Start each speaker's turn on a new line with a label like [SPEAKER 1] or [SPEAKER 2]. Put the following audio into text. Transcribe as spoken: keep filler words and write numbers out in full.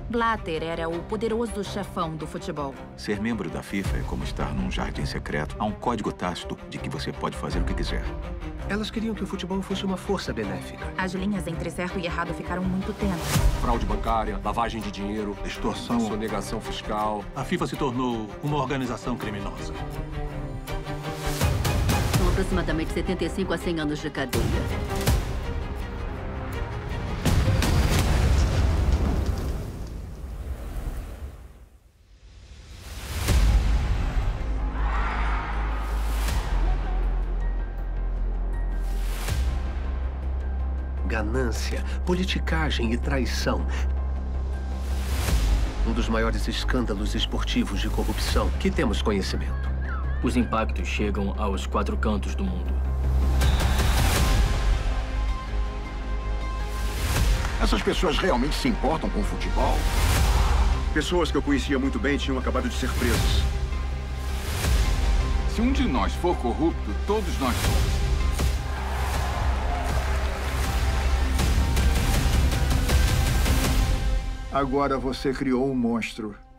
[SPEAKER 1] Blatter era o poderoso chefão do futebol.
[SPEAKER 2] Ser membro da FIFA é como estar num jardim secreto. Há um código tácito de que você pode fazer o que quiser.
[SPEAKER 3] Elas queriam que o futebol fosse uma força benéfica.
[SPEAKER 1] As linhas entre certo e errado ficaram muito tênues.
[SPEAKER 4] Fraude bancária, lavagem de dinheiro,
[SPEAKER 5] extorsão,
[SPEAKER 4] sonegação fiscal.
[SPEAKER 5] A FIFA se tornou uma organização criminosa.
[SPEAKER 6] São aproximadamente setenta e cinco a cem anos de cadeia.
[SPEAKER 3] Ganância, politicagem e traição. Um dos maiores escândalos esportivos de corrupção que temos conhecimento.
[SPEAKER 7] Os impactos chegam aos quatro cantos do mundo.
[SPEAKER 8] Essas pessoas realmente se importam com o futebol?
[SPEAKER 9] Pessoas que eu conhecia muito bem tinham acabado de ser presas.
[SPEAKER 10] Se um de nós for corrupto, todos nós somos.
[SPEAKER 8] Agora você criou um monstro.